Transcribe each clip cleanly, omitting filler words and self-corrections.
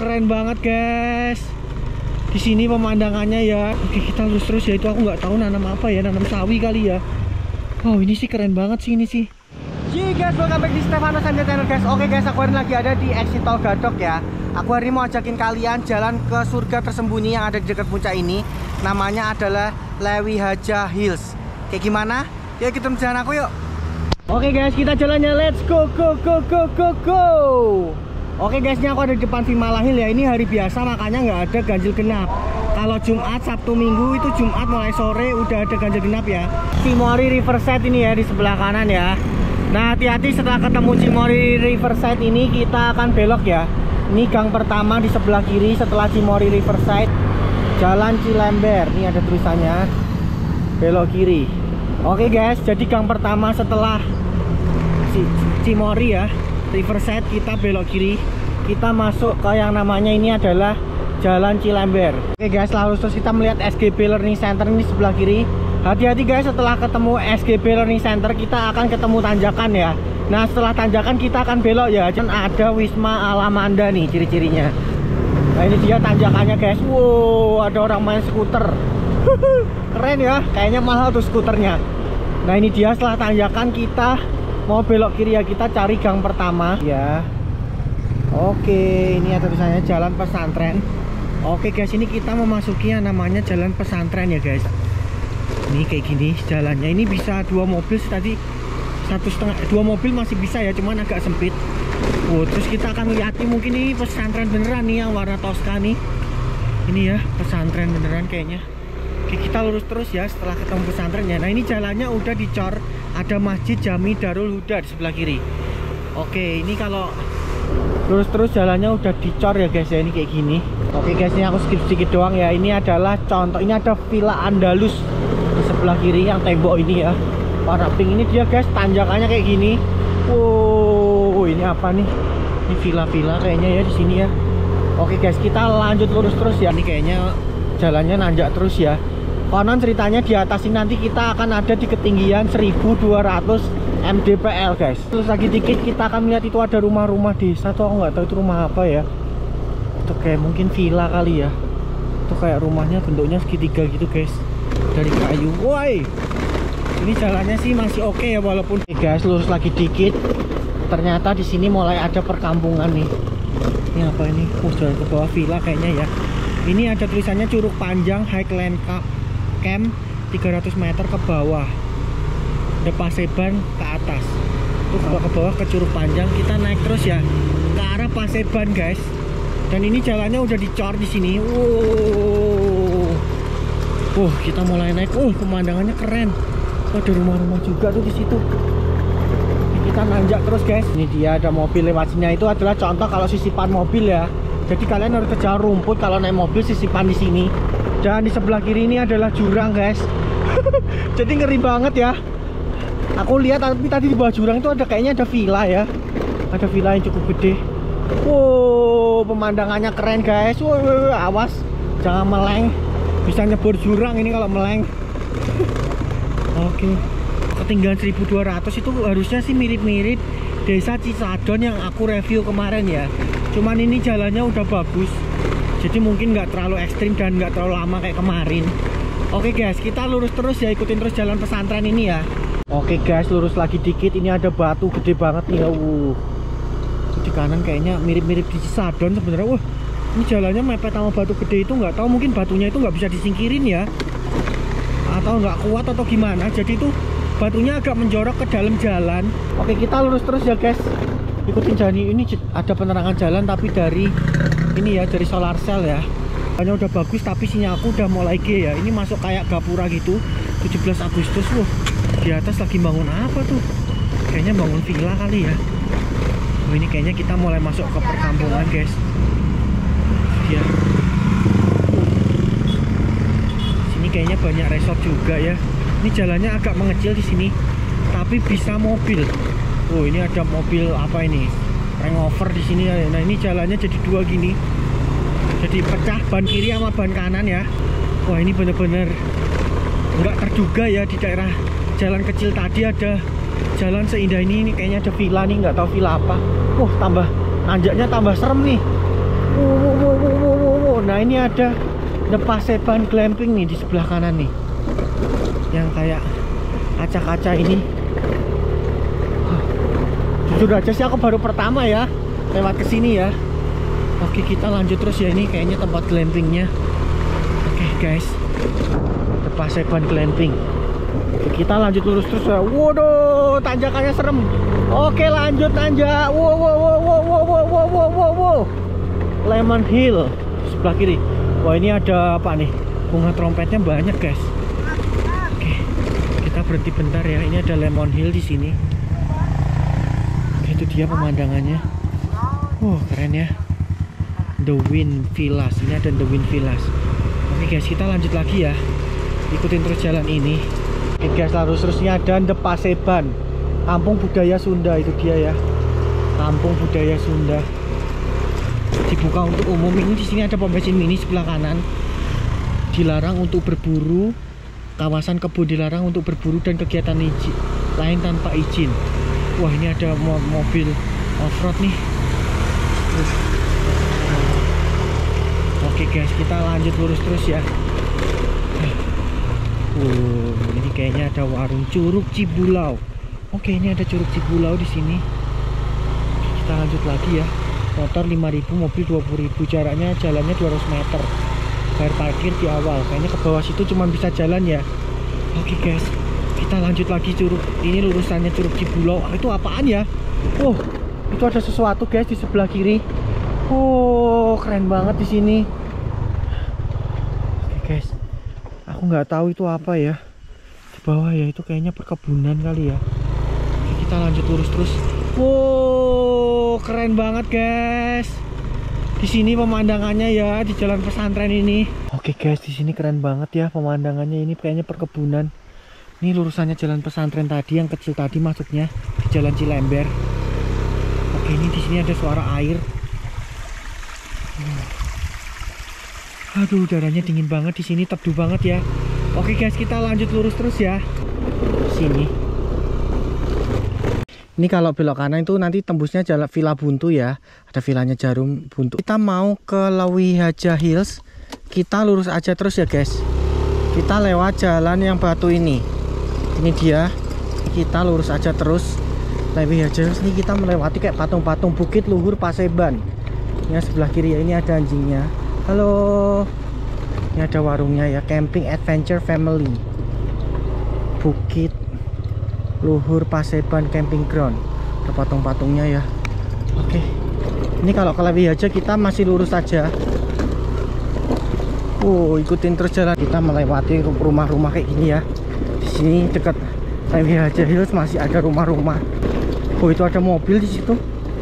keren banget guys. Di sini pemandangannya ya. Oke, kita lurus terus ya. Itu aku nggak tahu nanam apa ya, nanam sawi kali ya. Wow, ini sih keren banget sih ini sih. Jadi guys, welcome back di Stefano Sanjay Channel guys. Oke guys, aku hari ini lagi ada di exit tol Gadok ya. Aku hari ini mau ajakin kalian jalan ke surga tersembunyi yang ada di dekat puncak ini. Namanya adalah Lewi Haja Hills. Kayak gimana? Yuk kita jalan aku yuk. Oke guys, kita jalannya. Let's go go go go go go. Oke guys, ini aku ada di depan Vimala Hill ya. Ini hari biasa makanya nggak ada ganjil genap. Kalau Jumat, Sabtu, Minggu itu Jumat mulai sore udah ada ganjil genap ya. Cimory Riverside ini ya di sebelah kanan ya. Nah hati-hati, setelah ketemu Cimory Riverside ini kita akan belok ya. Ini gang pertama di sebelah kiri setelah Cimory Riverside, Jalan Cilember. Ini ada tulisannya belok kiri. Oke guys, jadi gang pertama setelah Cimory ya Riverside, kita belok kiri. Kita masuk ke yang namanya ini adalah Jalan Cilember. Oke guys, lalu terus kita melihat SGB Learning Center ini sebelah kiri. Hati-hati guys, setelah ketemu SGB Learning Center kita akan ketemu tanjakan ya. Nah setelah tanjakan kita akan belok ya. Dan ada Wisma Alamanda nih ciri-cirinya. Nah ini dia tanjakannya guys. Wow, ada orang main skuter. Keren ya, kayaknya mahal tuh skuternya. Nah ini dia, setelah tanjakan kita mau belok kiri ya. Kita cari gang pertama ya. Oke, ini ada tulisannya Jalan Pesantren. Oke guys, ini kita memasuki yang namanya Jalan Pesantren ya guys. Ini kayak gini jalannya. Ini bisa 2 mobil tadi, 1,5 2 mobil masih bisa ya, cuman agak sempit. Oh, terus kita akan lihat nih, mungkin ini pesantren beneran nih yang warna Tosca nih. Ini ya pesantren beneran kayaknya. Oke, kita lurus terus ya setelah ketemu pesantren ya. Nah ini jalannya udah dicor, ada Masjid Jami Darul Huda di sebelah kiri. Oke, ini kalau lurus terus jalannya udah dicor ya guys ya, ini kayak gini. Oke guys, ini aku skip sedikit doang ya. Ini adalah contoh, ini ada Villa Andalus di sebelah kiri yang tembok ini ya, warna pink. Ini dia guys, tanjakannya kayak gini. Wow, ini apa nih? Ini villa-villa kayaknya ya di sini ya. Oke guys, kita lanjut lurus terus ya. Ini kayaknya jalannya nanjak terus ya. Konon ceritanya di atas ini nanti kita akan ada di ketinggian 1200 mdpl guys. Terus lagi dikit kita akan melihat itu ada rumah-rumah desa tuh, aku nggak tahu itu rumah apa ya. Itu kayak mungkin villa kali ya. Itu kayak rumahnya bentuknya segitiga gitu guys, dari kayu. Woi, ini jalannya sih masih oke ya, walaupun guys lurus lagi dikit ternyata di sini mulai ada perkampungan nih. Ini apa ini? Oh, jalan ke bawah villa kayaknya ya. Ini ada tulisannya Curug Panjang Highland Camp 300 meter ke bawah, The Paseban ke atas. Itu ke bawah ke Curug Panjang. Kita naik terus ya ke arah Paseban guys. Dan ini jalannya udah dicor di sini. Wow, kita mulai naik. Pemandangannya keren. Ada rumah-rumah juga tuh di situ. Kita nanjak terus guys. Ini dia ada mobil lewat sini. Itu adalah contoh kalau sisipan mobil ya. Jadi kalian harus kejar rumput kalau naik mobil, sisipan di sini. Dan di sebelah kiri ini adalah jurang guys. Jadi ngeri banget ya. Aku lihat tapi tadi di bawah jurang itu ada kayaknya ada villa ya. Ada villa yang cukup gede. Wow, pemandangannya keren guys. Wow, awas jangan meleng. Bisa nyebur jurang ini kalau meleng. Oke. Ketinggian 1200 itu harusnya sih mirip-mirip Desa Cisadon yang aku review kemarin ya. Cuman ini jalannya udah bagus, jadi mungkin nggak terlalu ekstrim dan nggak terlalu lama kayak kemarin. Oke guys, kita lurus terus ya, ikutin terus jalan pesantren ini ya. Oke guys, lurus lagi dikit, ini ada batu gede banget nih ya. Di kanan kayaknya mirip-mirip di Cisadon sebenarnya. Ini jalannya mepet sama batu gede itu, nggak tahu mungkin batunya itu nggak bisa disingkirin ya, atau nggak kuat atau gimana. Jadi itu batunya agak menjorok ke dalam jalan. Oke, kita lurus terus ya guys. Ikutin jalan ini, ada penerangan jalan tapi dari ini ya, dari solar cell ya. Hanya udah bagus tapi sinyalku udah mulai G ya. Ini masuk kayak gapura gitu. 17 Agustus. Wah, di atas lagi bangun apa tuh? Kayaknya bangun villa kali ya. Ini kayaknya kita mulai masuk ke perkampungan guys ya. Sini kayaknya banyak resort juga ya. Ini jalannya agak mengecil di sini tapi bisa mobil. Oh, ini ada mobil apa ini? Rangover di sini ya. Nah, ini jalannya jadi dua gini. Jadi pecah ban kiri sama ban kanan ya. Wah, ini bener-bener nggak terduga ya, di daerah jalan kecil tadi ada jalan seindah ini. Ini kayaknya ada villa nih, nggak tahu villa apa. Tambah nanjaknya tambah serem nih. Nah ini ada The Paseban Glamping nih di sebelah kanan nih, yang kayak kaca-kaca ini. Jujur aja sih aku baru pertama ya lewat kesini ya. Oke, kita lanjut terus ya, ini kayaknya tempat glampingnya. Oke guys, The Paseban Glamping. Kita lanjut lurus terus ya. Waduh, tanjakannya serem. Oke, lanjut tanjak. Wow. Lemon Hill sebelah kiri. Wah, ini ada apa nih? Bunga trompetnya banyak guys. Oke, kita berhenti bentar ya. Ini ada Lemon Hill di sini. Oke, itu dia pemandangannya. Keren ya. The Wind Villas. Ini ada The Wind Villas. Oke guys, kita lanjut lagi ya. Ikutin terus jalan ini. Oke guys, terusnya ada The Paseban, Kampung Budaya Sunda. Itu dia ya, Kampung Budaya Sunda. Dibuka untuk umum. Ini di sini ada pom bensin mini sebelah kanan. Dilarang untuk berburu. Kawasan kebun dilarang untuk berburu dan kegiatan lain tanpa izin. Wah, ini ada mobil off-road nih. Oke guys, kita lanjut lurus terus ya. Ini kayaknya ada warung Curug Cibulau. Oke, ini ada Curug Cibulau di sini. Kita lanjut lagi ya. Motor 5.000, mobil 20.000. Jaraknya jalannya 200 meter. Bayar parkir di awal. Kayaknya ke bawah situ cuma bisa jalan ya. Oke guys, kita lanjut lagi Curug. Ini lurusannya Curug Cibulau. Itu apaan ya? Itu ada sesuatu guys di sebelah kiri. Keren banget di sini. Oke guys, aku nggak tahu itu apa ya. Di bawah ya, itu kayaknya perkebunan kali ya. Oke, kita lanjut lurus terus. Keren banget guys. Di sini pemandangannya ya, di jalan pesantren ini. Oke guys, di sini keren banget ya pemandangannya. Ini kayaknya perkebunan. Ini lurusannya jalan pesantren tadi yang kecil tadi masuknya di Jalan Cilember. Oke, ini di sini ada suara air. Aduh, udaranya dingin banget di sini, teduh banget ya. Oke guys, kita lanjut lurus terus ya. Sini. Ini kalau belok kanan itu nanti tembusnya jalan Villa Buntu ya. Ada villanya Jarum Buntu. Kita mau ke Lewi Haja Hills. Kita lurus aja terus ya guys. Kita lewat jalan yang batu ini. Ini dia. Kita lurus aja terus. Lewi Haja Hills ini kita melewati kayak patung-patung Bukit Luhur Paseban. Ini sebelah kiri ya, ini ada anjingnya. Halo. Ini ada warungnya ya, Camping Adventure Family. Bukit Luhur Paseban Camping Ground. Ada patung-patungnya ya. Oke. Ini kalau ke Lewi Haja kita masih lurus saja. Ikutin terus jalan. Kita melewati rumah-rumah kayak gini ya. Di sini dekat Lewi Haja Hills masih ada rumah-rumah. Itu ada mobil di situ.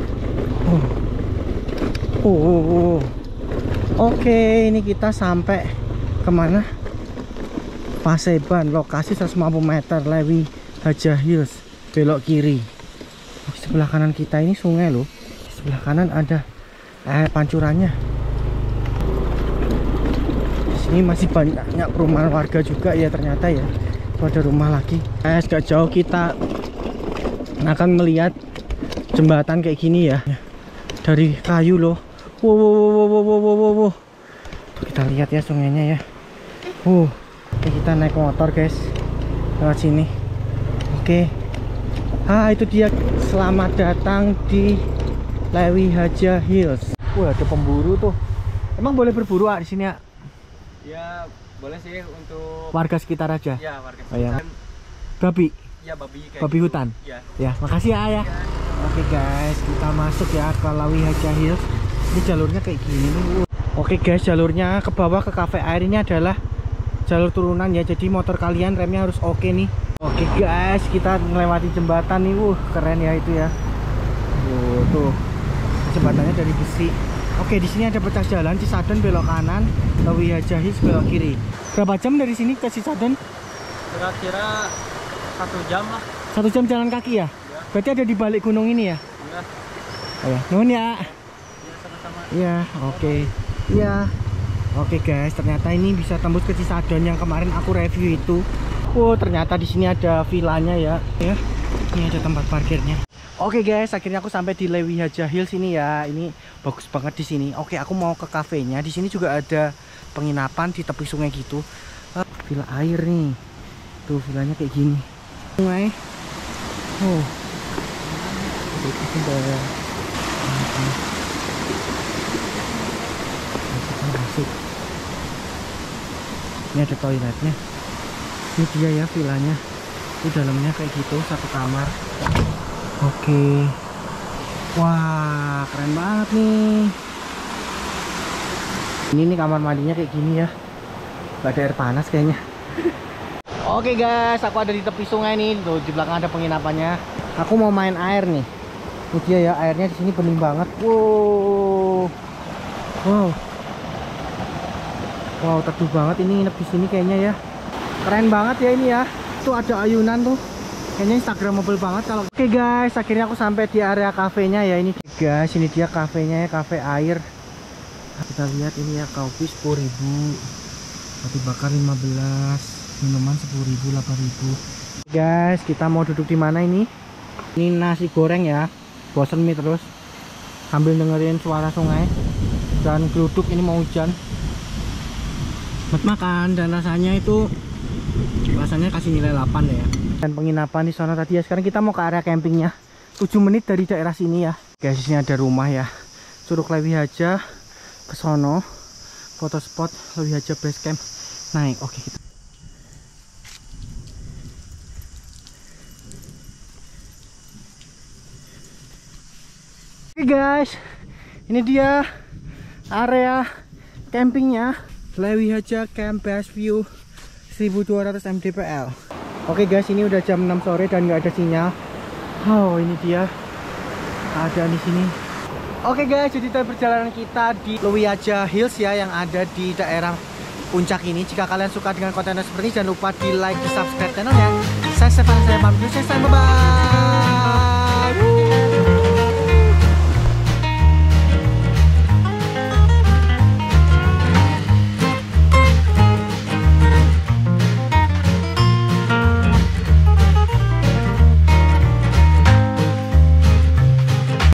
Oke, ini kita sampai kemana? Paseban, lokasi 150 meter, Lewi Haja Hills, belok kiri. Di sebelah kanan kita ini sungai loh. Di sebelah kanan ada pancurannya. Di sini masih banyak perumahan warga juga ya ternyata ya. Itu ada rumah lagi. Gak jauh kita akan melihat jembatan kayak gini ya, dari kayu loh. Wow. Kita lihat ya sungainya ya. Oke, kita naik motor guys lewat sini. Oke. Itu dia. Selamat datang di Lewi Haja Hills. Ada pemburu tuh. Emang boleh berburu di sini ya? Ya boleh sih untuk warga sekitar aja. Ya, warga sekitar. Ya. Babi. Ya, babi kayak babi hutan. Ya, makasih ya. Oke guys, kita masuk ya ke Lewi Haja Hills. Ini jalurnya kayak gini nih. Oke guys, jalurnya ke bawah ke cafe air ini adalah jalur turunan ya. Jadi motor kalian remnya harus oke nih. Oke guys, kita melewati jembatan nih. Keren ya itu ya. Tuh. Jembatannya dari besi. Oke, di sini ada pecah jalan Cisadon belok kanan, Lewi Haja Hills belok kiri. Berapa jam dari sini ke Cisadon? Kira-kira 1 jam lah. 1 jam jalan kaki ya? Berarti ada di balik gunung ini ya? Iya. Nuhun ya. Iya, oke. Iya. Oke guys, ternyata ini bisa tembus ke Cisadon yang kemarin aku review itu. Ternyata di sini ada villanya ya. Ini ada tempat parkirnya. Oke guys, akhirnya aku sampai di Lewi Haja Hills ini ya. Ini bagus banget di sini. Oke, aku mau ke kafenya. Di sini juga ada penginapan di tepi sungai gitu. Villa air nih. Tuh villanya kayak gini. Sungai. Oh. Ini ada toiletnya. Ini dia ya villanya. Di dalamnya kayak gitu, satu kamar. Oke. Wah, keren banget nih. Ini nih kamar mandinya kayak gini ya. Gak ada air panas kayaknya. Oke guys, aku ada di tepi sungai nih. Tuh di belakang ada penginapannya. Aku mau main air nih. Ini dia ya, airnya di sini bening banget. Wow. Wow. Wow, teduh banget ini nginep di sini kayaknya ya. Keren banget ya ini ya. Tuh ada ayunan tuh. Kayaknya instagramable banget kalau. Oke guys, akhirnya aku sampai di area kafenya ya ini. Guys, ini dia kafenya ya, kafe air. Kita lihat ini ya, kopi 10.000. Roti bakar 15, minuman 10.000, 8.000. Guys, kita mau duduk di mana ini? Ini nasi goreng ya. Bosen mie terus. Sambil dengerin suara sungai dan geruduk, ini mau hujan. Buat makan dan rasanya itu kasih nilai 8 ya. Dan penginapan di sana tadi ya. Sekarang kita mau ke area campingnya. 7 menit dari daerah sini ya. Guys, di sini ada rumah ya. Curug Lewi Haja ke sono. Foto spot Lewi Haja base camp. Naik. Oke, kita. Oke guys, ini dia area campingnya Lewi Haja Camp Best View 1200 mdpl. Oke guys, ini udah jam 6 sore dan nggak ada sinyal. Oh, ini dia keadaan di sini. Oke guys, jadi perjalanan kita di Lewi Haja Hills ya, yang ada di daerah puncak ini. Jika kalian suka dengan konten seperti ini, jangan lupa di like, di subscribe channelnya. Saya Stefan, saya pamit, bye bye.